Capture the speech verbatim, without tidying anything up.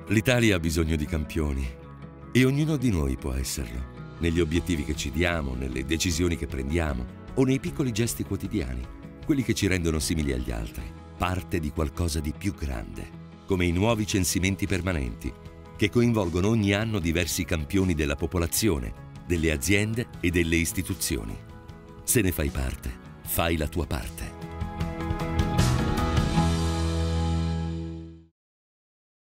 L'Italia ha bisogno di campioni e ognuno di noi può esserlo, negli obiettivi che ci diamo, nelle decisioni che prendiamo o nei piccoli gesti quotidiani, quelli che ci rendono simili agli altri, parte di qualcosa di più grande, come i nuovi censimenti permanenti, che coinvolgono ogni anno diversi campioni della popolazione, delle aziende e delle istituzioni. Se ne fai parte, fai la tua parte.